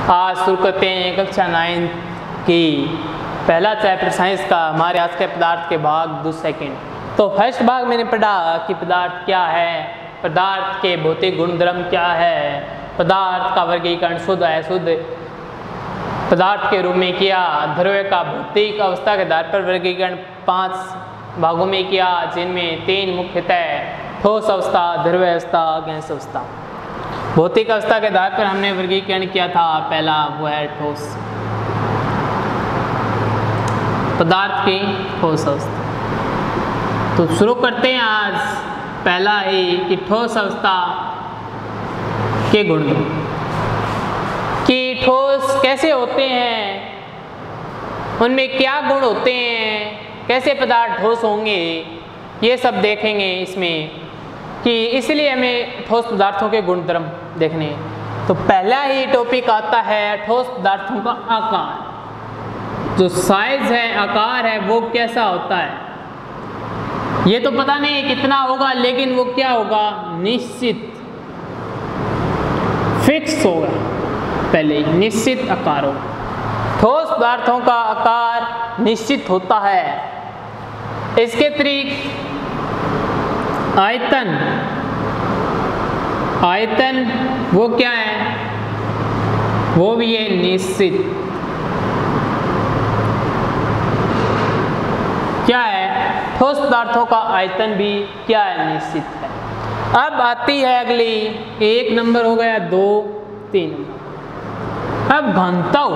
आज शुरू करते हैं कक्षा 9 की पहला चैप्टर साइंस का हमारे आज के पदार्थ के भाग 2 सेकेंड। तो फर्स्ट भाग मैंने पढ़ा कि पदार्थ क्या है, पदार्थ के भौतिक गुणधर्म क्या है, पदार्थ का वर्गीकरण शुद्ध अशुद्ध पदार्थ के रूप में किया, द्रव्य का भौतिक अवस्था के आधार पर वर्गीकरण 5 भागों में किया, जिनमें 3 मुख्यतः ठोस अवस्था, द्रव्य अवस्था, गैस अवस्था। भौतिक अवस्था के आधार पर हमने वर्गीकरण किया था, पहला वो है ठोस पदार्थ की ठोस अवस्था। तो शुरू करते हैं आज पहला ही कि ठोस अवस्था के गुण, कि ठोस कैसे होते हैं, उनमें क्या गुण होते हैं, कैसे पदार्थ ठोस होंगे, ये सब देखेंगे इसमें, कि इसलिए हमें ठोस पदार्थों के गुणधर्म देखने। तो पहला ही टॉपिक आता है ठोस पदार्थों का आकार, जो साइज है, आकार है, वो कैसा होता है। ये तो पता नहीं कितना होगा, लेकिन वो क्या होगा, निश्चित फिक्स होगा, पहले ही निश्चित आकार होगा। ठोस पदार्थों का आकार निश्चित होता है। इसके अतिरिक्त आयतन वो क्या है, वो भी है निश्चित। क्या है, ठोस पदार्थों का आयतन भी क्या है, निश्चित है। अब आती है अगली, 1 नंबर हो गया, 2, 3 नंबर। अब घनत्व,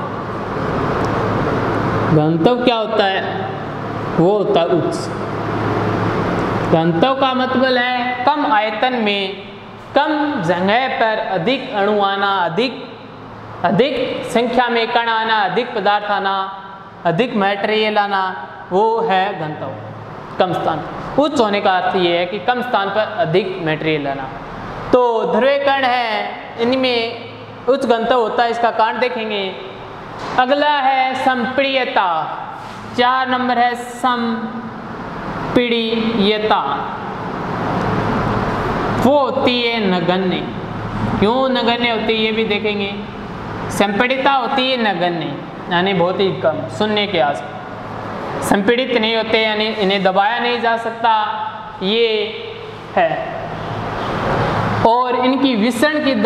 घनत्व क्या होता है, वो होता है उच्च। घनत्व का मतलब है कम आयतन में कम जगह पर अधिक अणु आना, अधिक संख्या में कण आना, अधिक पदार्थ आना, अधिक मटेरियल आना, वो है घनत्व। कम स्थान, उच्च होने का अर्थ ये है कि कम स्थान पर अधिक मटेरियल आना। तो ध्रुवीय कण है, इनमें उच्च घनत्व होता है, इसका कारण देखेंगे। अगला है संपीड्यता, 4 नंबर है संपीड्यता। वो होती है नगण्य। क्यों नगण्य होती है ये भी देखेंगे। संपीड़िता होती है नगण्य, यानी बहुत ही कम, शून्य के आसपास। संपीड़ित नहीं होते, यानी इन्हें दबाया नहीं जा सकता, ये है। और इनकी विसरण की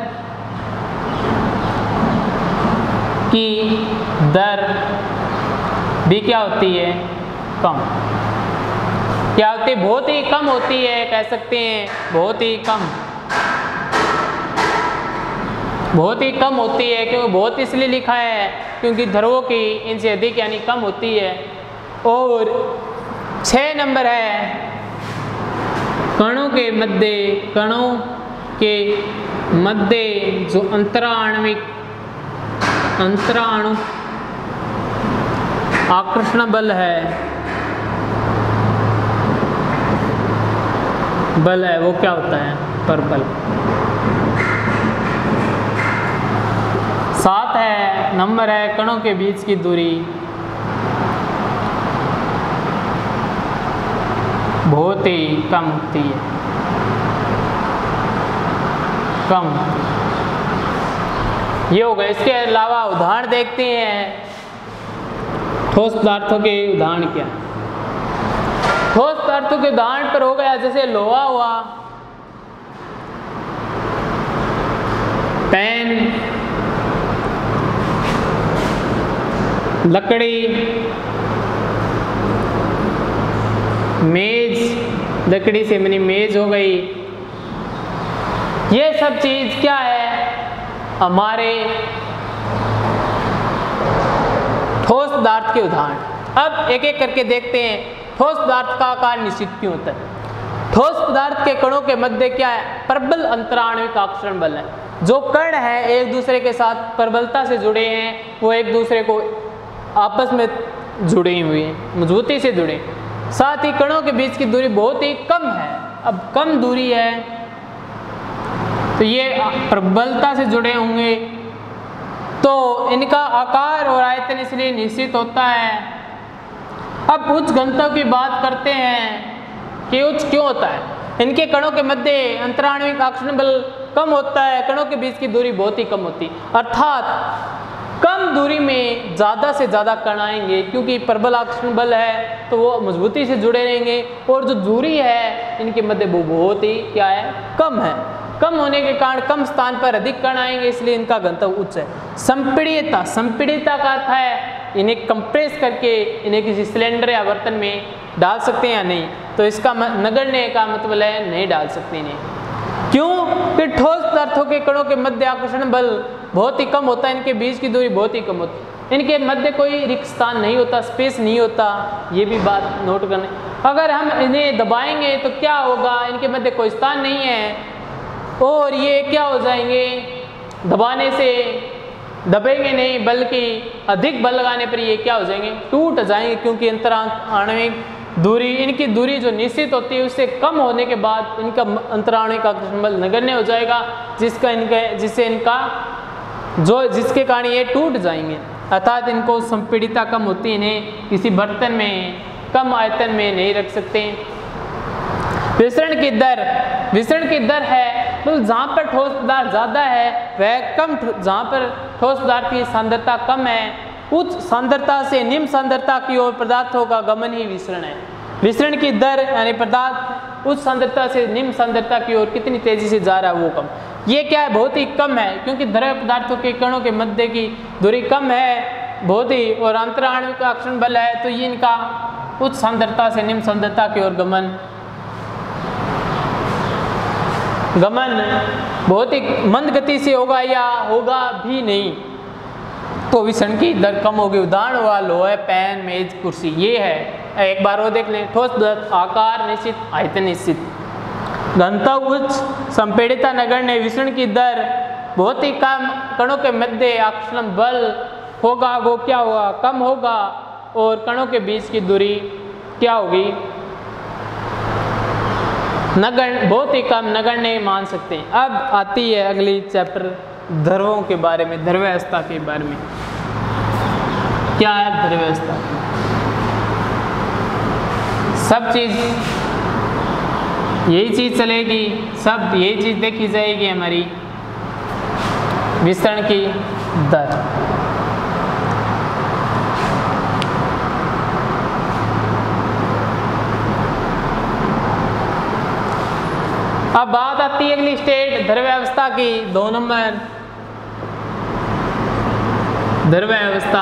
दर भी क्या होती है, कम। क्या होती है, बहुत ही कम होती है, कह सकते हैं बहुत ही कम, बहुत ही कम होती है। क्योंकि बहुत इसलिए लिखा है क्योंकि ध्रुवों की इनसे अधिक यानी कम होती है। और 6 नंबर है कणों के मध्य जो अंतराणु आकर्षण बल है, वो क्या होता है, परबल। 7 है नंबर है कणों के बीच की दूरी, बहुत ही कम होती है, कम। ये हो गया। इसके अलावा उदाहरण देखते हैं, ठोस पदार्थों के उदाहरण क्या। ठोस पदार्थों के उदाहरण पर हो गया, जैसे लोहा हुआ, पेन, लकड़ी, मेज, लकड़ी से बनी मेज हो गई। ये सब चीज क्या है, हमारे ठोस पदार्थ के उदाहरण। अब एक एक करके देखते हैं ठोस पदार्थ का आकार निश्चित क्यों होता है। ठोस पदार्थ के कणों के मध्य क्या है, प्रबल अंतराण्विक आकर्षण बल है। जो कण है एक दूसरे के साथ प्रबलता से जुड़े हैं, वो एक दूसरे को आपस में जुड़े हुए हैं, मजबूती से जुड़े। साथ ही कणों के बीच की दूरी बहुत ही कम है। अब कम दूरी है तो ये प्रबलता से जुड़े होंगे, तो इनका आकार और आयतन इसलिए निश्चित होता है। अब उच्च घनत्व की बात करते हैं कि उच्च क्यों होता है। इनके कणों के मध्य अंतराण्विक आकर्षण बल कम होता है, कणों के बीच की दूरी बहुत ही कम होती है, अर्थात कम दूरी में ज़्यादा से ज़्यादा कण आएंगे, क्योंकि प्रबल आकर्षण बल है तो वो मजबूती से जुड़े रहेंगे, और जो दूरी है इनके मध्य वो बहुत ही क्या है, कम है। कम होने के कारण कम स्थान पर अधिक कण आएंगे, इसलिए इनका घनत्व उच्च है। संपीड़ितता, संपीड़ितता का अर्थ है इन्हें कंप्रेस करके इन्हें किसी सिलेंडर या बर्तन में डाल सकते हैं या नहीं, तो इसका नगण्य का मतलब है नहीं डाल सकते इन्हें। क्यों? कि ठोस पदार्थों के कणों के मध्य आकर्षण बल बहुत ही कम होता है, इनके बीच की दूरी बहुत ही कम होती है, इनके मध्य कोई रिक्त स्थान नहीं होता, स्पेस नहीं होता, ये भी बात नोट करनी। अगर हम इन्हें दबाएंगे तो क्या होगा, इनके मध्य कोई स्थान नहीं है और ये क्या हो जाएंगे, दबाने से दबेंगे नहीं बल्कि अधिक बल लगाने पर ये क्या हो जाएंगे, टूट जाएंगे, क्योंकि अंतराण्विक दूरी, इनकी दूरी जो निश्चित होती है उससे कम होने के बाद इनका अंतराण्विक आकर्षण बल नगण्य हो जाएगा, जिसके कारण ये टूट जाएंगे, अर्थात इनको संपीड़ितता कम होती है, इन्हें किसी बर्तन में कम आयतन में नहीं रख सकते। विसरण की दर है तो जहाँ पर ठोस पदार्थ ज़्यादा है वह कम, जहाँ पर ठोस पदार्थ की सांद्रता कम है उच्च सांद्रता से निम्न सांद्रता की ओर पदार्थों का गमन ही विसरण है। विसरण की दर यानी पदार्थ उच्च सांद्रता से निम्न सांद्रता की ओर कितनी तेजी से जा रहा है वो कम, ये क्या है, बहुत ही कम है, क्योंकि द्रव्य पदार्थों के कणों के मध्य की दूरी कम है बहुत ही, और अंतराण्विक आकर्षण बल है तो ये इनका उच्च सांद्रता से निम्न सांद्रता की ओर गमन बहुत ही मंद गति से होगा या होगा भी नहीं, तो विसरण की दर कम होगी। उदाहरण हुआ लोहे, पेन, मेज, कुर्सी, ये है। एक बार वो देख लें, ठोस पदार्थ आकार निश्चित, आयतन निश्चित, घनत्व उच्च, संपीड़ितता नगण्य, विसरण की दर बहुत ही कम, कणों के मध्य आकर्षण बल होगा वो क्या होगा, कम होगा, और कणों के बीच की दूरी क्या होगी, नगण्य, बहुत ही कम, नगण्य मान सकते हैं। अब आती है अगली चैप्टर द्रवों के बारे में, द्रव्यावस्था के बारे में। क्या है द्रव्यावस्था? सब चीज़ यही चीज़ चलेगी, सब यही चीज़ देखी जाएगी हमारी, विसरण की दर। अब बात आती है अगली स्टेट द्रव्यावस्था की, 2 नंबर द्रव्यावस्था।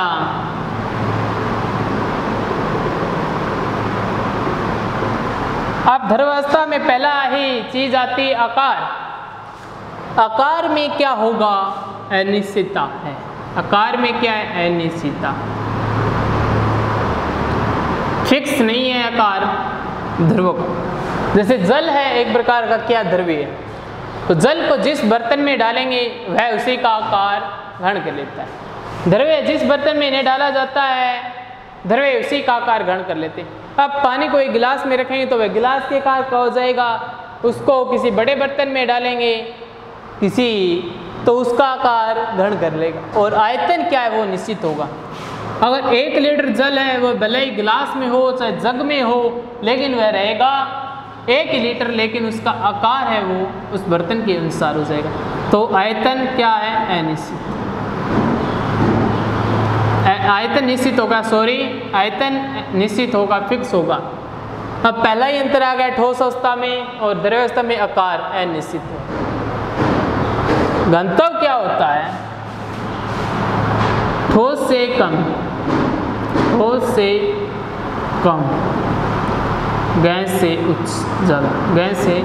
अब द्रव्यावस्था में पहला ही चीज आती है आकार। आकार में क्या होगा, अनिश्चितता है। आकार में क्या है, अनिश्चितता, फिक्स नहीं है आकार ध्रुव का। जैसे जल है एक प्रकार का क्या द्रव्य है, तो जल को जिस बर्तन में डालेंगे वह उसी का आकार ग्रहण कर लेता है। द्रव्य जिस बर्तन में इन्हें डाला जाता है द्रव्य उसी का आकार ग्रहण कर लेते हैं। अब पानी को एक गिलास में रखेंगे तो वह गिलास के आकार का हो जाएगा, उसको किसी बड़े बर्तन में डालेंगे किसी तो उसका आकार ग्रहण कर लेगा, और आयतन क्या है वो निश्चित होगा। अगर 1 लीटर जल है वह भले ही गिलास में हो चाहे जग में हो, लेकिन वह रहेगा 1 लीटर, लेकिन उसका आकार है वो उस बर्तन के अनुसार हो जाएगा। तो आयतन क्या है, अनिश्चित। आयतन निश्चित होगा, आयतन निश्चित होगा, फिक्स होगा। अब पहला ही अंतर आ गया ठोस अवस्था में और द्रव्य अवस्था में आकार अनिश्चित है। घनत्व क्या होता है, ठोस से कम, ठोस से कम, गैस से उच्च ज़्यादा, गैस से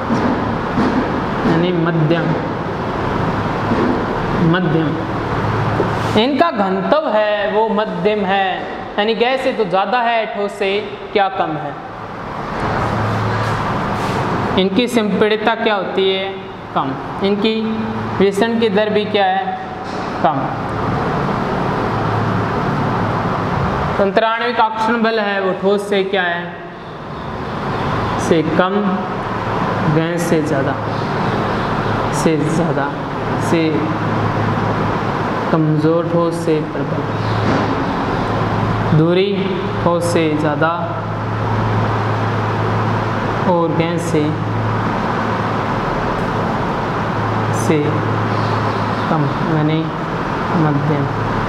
यानी मध्यम, मध्यम। इनका घनत्व है वो मध्यम है, यानी गैस से तो ज़्यादा है, ठोस से क्या कम है। इनकी संपीड़ितता क्या होती है, कम। इनकी विसरण की दर भी क्या है, कम। अंतराण्विक आकर्षण बल है वो ठोस से क्या है, से कम, गैस से ज़्यादा, से ज़्यादा, से कमज़ोर, ठोस से प्रबल। दूरी ठोस से ज़्यादा और गैस से से कम यानी मध्यम।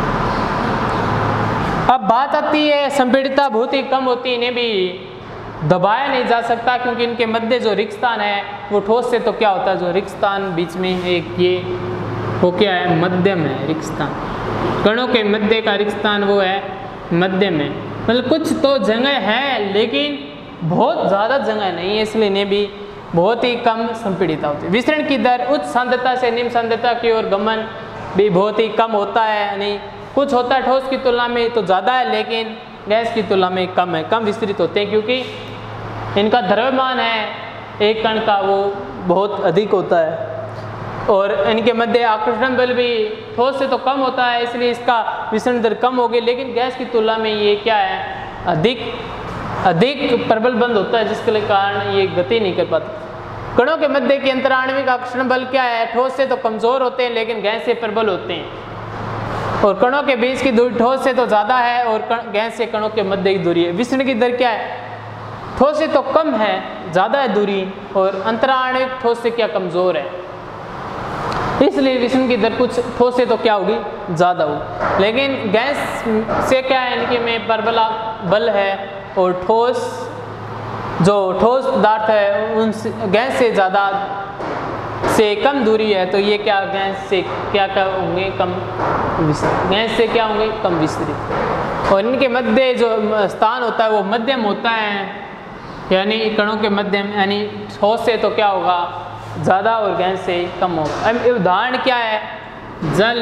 अब बात आती है संपीड़ितता बहुत ही कम होती है, इन्हें भी दबाया नहीं जा सकता क्योंकि इनके मध्य जो रिक्त स्थान है वो ठोस से तो क्या होता है, जो रिक्त स्थान बीच में एक ये वो क्या है, मध्यम है रिक्त स्थान। कणों के मध्य का रिक्त स्थान वो है मध्यम है, मतलब कुछ तो जगह है लेकिन बहुत ज़्यादा जगह नहीं है, इसलिए इन्हें भी बहुत ही कम संपीड़ितता होती है। विसरण की दर उच्च सांद्रता से निम्न सांद्रता की ओर गमन भी बहुत ही कम होता है, यानी कुछ होता है ठोस की तुलना में तो ज़्यादा है लेकिन गैस की तुलना में कम है, कम विस्तृत होते हैं क्योंकि इनका द्रव्यमान है एक कण का वो बहुत अधिक होता है और इनके मध्य आकर्षण बल भी ठोस से तो कम होता है, इसलिए इसका विसरण दर कम होगी। लेकिन गैस की तुलना में ये क्या है, अधिक प्रबल बंध होता है, जिसके कारण ये गति नहीं कर पाता। कणों के मध्य के अंतराण्विक आकर्षण बल क्या है, ठोस से तो कमज़ोर होते हैं लेकिन गैस से प्रबल होते हैं। और कणों के बीच की दूरी ठोस से तो ज़्यादा है और गैस से कणों के मध्य की दूरी है। विसरण की दर क्या है, ठोस से तो कम है, ज़्यादा है दूरी, और अंतराण्विक ठोस से क्या कमज़ोर है, इसलिए विसरण की दर कुछ ठोस से तो क्या होगी, ज़्यादा होगी। लेकिन गैस से क्या है, इनके में प्रबल बल है और जो ठोस पदार्थ है उन गैस से ज़्यादा से कम दूरी है, तो ये क्या गैस से क्या होंगे, कम विस्तृत, गैस से क्या होंगे, कम विस्तृत। और इनके मध्य जो स्थान होता है वो मध्यम होता है, यानी कणों के मध्यम, यानी ठोस से तो क्या होगा, ज़्यादा और गैस से कम होगा। अब उदाहरण क्या है, जल,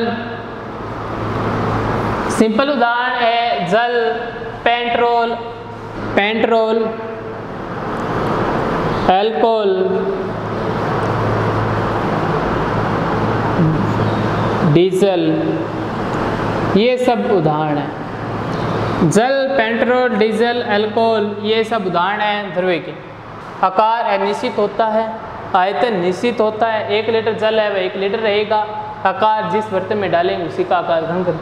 सिंपल उदाहरण है जल, पेट्रोल, अल्कोहल, डीजल, ये सब उदाहरण है। जल, पेट्रोल, डीजल, अल्कोहल ये सब उदाहरण हैं द्रव्य के। आकार अनिश्चित होता है, आयतन निश्चित होता है। 1 लीटर जल है वह 1 लीटर रहेगा। आकार जिस बर्तन में डालेंगे उसी का आकार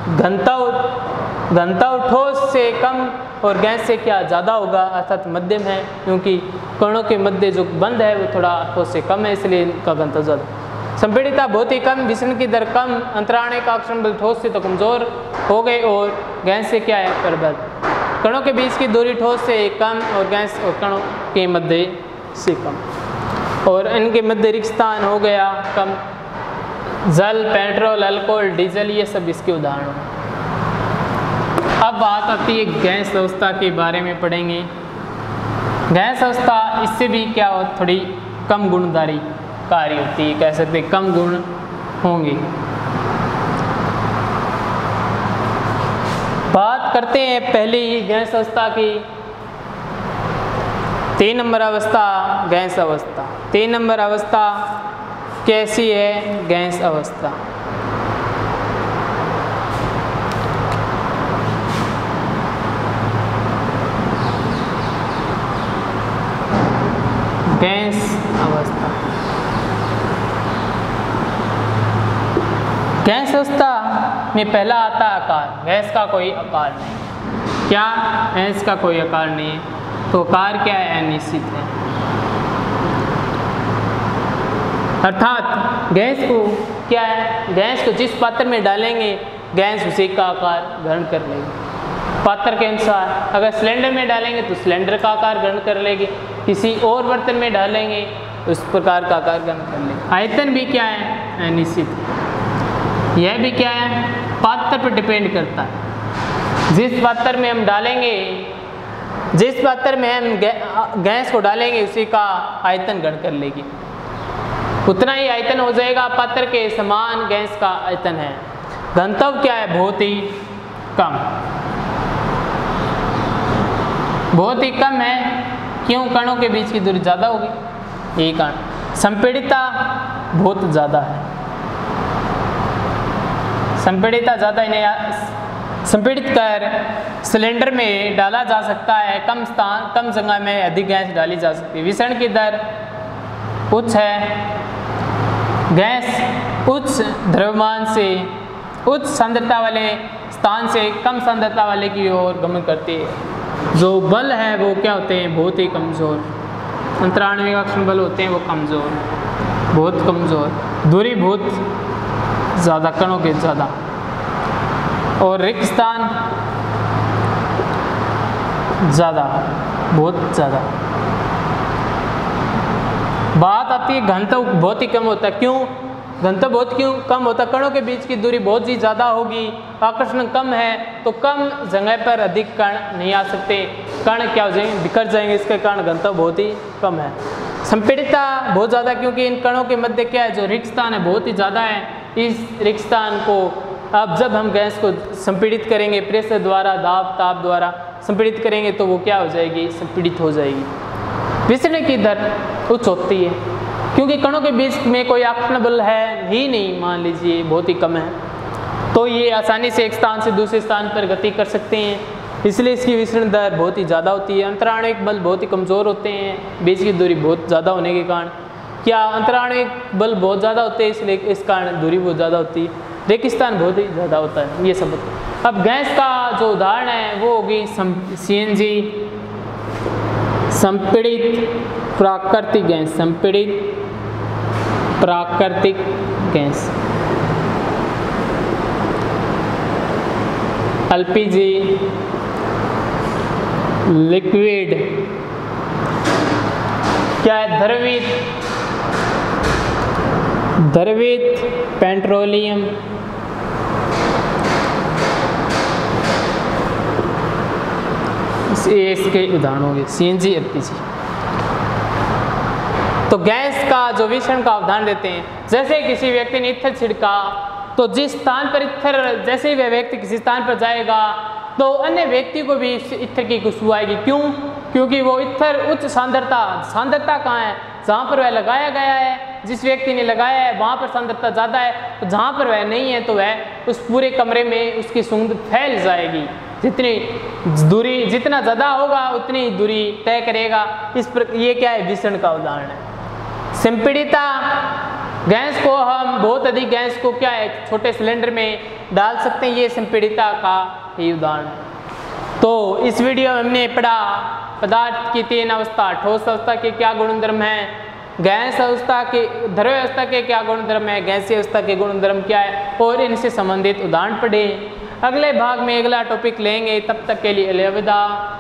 घनत्व ठोस से कम और गैस से क्या ज़्यादा होगा, अर्थात मध्यम है, क्योंकि कणों के मध्य जो बंध है वो थोड़ा ठोस से कम है, इसलिए इनका घनत्व ज़्यादा। संपीड़ितता बहुत ही कम, विसरण की दर कम, अंतराण्विक आकर्षण बल ठोस से तो कमज़ोर हो गए और गैस से क्या है, प्रबल। कणों के बीच की दूरी ठोस से कम और गैस और कणों के मध्य से कम, और इनके मध्य रिक्त स्थान हो गया कम। जल, पेट्रोल, अल्कोहल, डीजल ये सब इसके उदाहरण हैं। अब बात आती है गैस अवस्था के बारे में पढ़ेंगे। गैस अवस्था इससे भी क्या हो, थोड़ी कम गुणधारी कार्य होती है, कह सकते कम गुण होंगे। बात करते हैं पहले ही गैस अवस्था की। 3 नंबर अवस्था गैस अवस्था। 3 नंबर अवस्था कैसी है, गैस अवस्था। गैस अवस्था, गैस अवस्था में पहला आता आकार। गैस का कोई आकार नहीं, क्या गैस का कोई आकार नहीं है, तो आकार क्या है, अनिश्चित है। अर्थात गैस को क्या है, गैस को जिस पात्र में डालेंगे गैस उसी का आकार ग्रहण कर लेगी पात्र के अनुसार। अगर सिलेंडर में डालेंगे तो सिलेंडर का आकार ग्रहण कर लेगी, किसी और बर्तन में डालेंगे उस प्रकार का आकार ग्रहण कर लेगी। आयतन भी क्या है, अनिश्चित है। यह भी क्या है, पात्र पर डिपेंड करता है। जिस पात्र में हम डालेंगे, जिस पात्र में हम गैस को डालेंगे उसी का आयतन ग्रहण कर लेगी, उतना ही आयतन हो जाएगा। पात्र के समान गैस का आयतन है। घनत्व क्या है, बहुत ही कम, बहुत ही कम है। क्यों, कणों के बीच की दूरी ज़्यादा होगी, यही कारण। संपीड़ितता बहुत ज़्यादा है, संपीड़ितता ज़्यादा इन्हें संपीड़ित कर सिलेंडर में डाला जा सकता है। कम जगह में अधिक गैस डाली जा सकती है। विसरण की दर उच्च है। गैस उच्च द्रव्यमान से उच्च सांद्रता वाले स्थान से कम सांद्रता वाले की ओर गमन करती है। जो बल है वो क्या होते हैं, बहुत ही कमज़ोर। अंतराण्विक आकर्षण बल होते हैं वो कमज़ोर, बहुत कमज़ोर। दूरी बहुत ज़्यादा, कणों के ज़्यादा, और रिक्त स्थान ज़्यादा, बहुत ज़्यादा। बात आती है घनत्व बहुत ही कम होता है। क्यों घनत्व बहुत क्यों कम होता है? कणों के बीच की दूरी बहुत ही ज़्यादा होगी, आकर्षण कम है, तो कम जगह पर अधिक कण नहीं आ सकते, कण क्या हो जाएंगे, बिखर जाएंगे, इसके कारण घनत्व बहुत ही कम है। संपीड़ितता बहुत ज़्यादा, क्योंकि इन कणों के मध्य क्या है, जो रिक्त स्थान है बहुत ही ज़्यादा है। इस रिक्त स्थान को अब जब हम गैस को संपीड़ित करेंगे, प्रेशर द्वारा, दाब ताप द्वारा संपीड़ित करेंगे, तो वो क्या हो जाएगी, संपीड़ित हो जाएगी। विसरण की दर उच्च होती है, क्योंकि कणों के बीच में कोई आकर्षण बल है ही नहीं, मान लीजिए बहुत ही कम है, तो ये आसानी से एक स्थान से दूसरे स्थान पर गति कर सकते हैं, इसलिए इसकी विसरण दर बहुत ही ज़्यादा होती है। अंतराणविक बल बहुत ही कमज़ोर होते हैं, बीच की दूरी बहुत ज़्यादा होने के कारण। क्या अंतराणविक बल बहुत ज़्यादा होते हैं, इसलिए इस कारण दूरी बहुत ज़्यादा होती है, रेगिस्तान बहुत ही ज़्यादा होता है, ये सब होता है। अब गैस का जो उदाहरण है वो होगी CNG, संपीड़ित प्राकृतिक गैस, संपीड़ित प्राकृतिक गैस, LPG, लिक्विड, क्या है, द्रवित पेट्रोलियम, इसके उदाहरण होंगे CNG, LPG। तो गैस का जो विसरण का उदाहरण देते हैं, जैसे किसी व्यक्ति ने ईथर छिड़का, तो जिस स्थान पर ईथर, जैसे ही वह व्यक्ति किसी स्थान पर जाएगा तो अन्य व्यक्ति को भी ईथर की खुशबू आएगी। क्यों? क्योंकि वो ईथर उच्च सांद्रता कहाँ है, जहाँ पर वह लगाया गया है, जिस व्यक्ति ने लगाया है वहाँ पर सांद्रता ज़्यादा है, तो जहाँ पर वह नहीं है तो वह उस पूरे कमरे में उसकी सुगंध फैल जाएगी। जितनी दूरी, जितना ज़्यादा होगा उतनी दूरी तय करेगा। इस पर ये क्या है, विसरण का उदाहरण है। संपीड़िता गैस को हम बहुत अधिक गैस को क्या है, छोटे सिलेंडर में डाल सकते हैं, ये संपीड़िता का ही उदाहरण है। तो इस वीडियो में हमने पढ़ा पदार्थ की 3 अवस्था, ठोस अवस्था के क्या गुणधर्म हैं, गैस अवस्था के, द्रव्य अवस्था के क्या गुणधर्म है, गैसीय अवस्था के गुणधर्म क्या है, और इनसे संबंधित उदाहरण पढ़े। अगले भाग में अगला टॉपिक लेंगे, तब तक के लिए अलविदा।